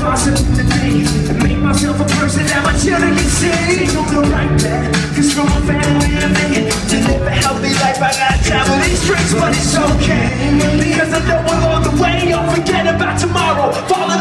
possibility and make myself a person that my children can see. Take on the right path, cause from my family I'm making to live a healthy life. I gotta travel these streets, but it's okay, because I know along the way I'll forget about tomorrow. Falling